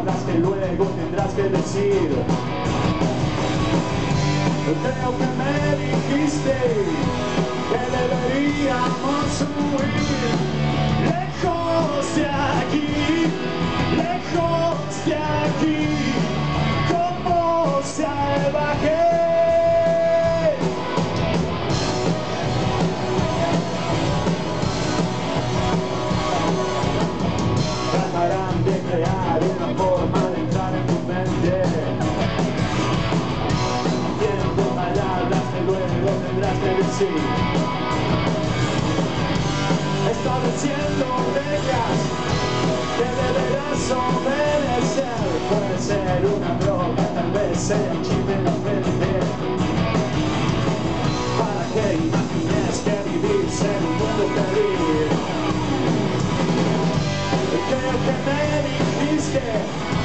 palabras que luego tendrás que decir. Creo que me dijiste que deberíamos huir lejos de aquí, como salvaje. Tratarán de crear una forma de entrar en tu mente, diciendo palabras que luego tendrás que decir, estableciendo reglas que deberás obedecer. Puede ser una droga, tal vez sea un chip en la mente, para que imagines que vivís en un mundo feliz. Creo que me dijiste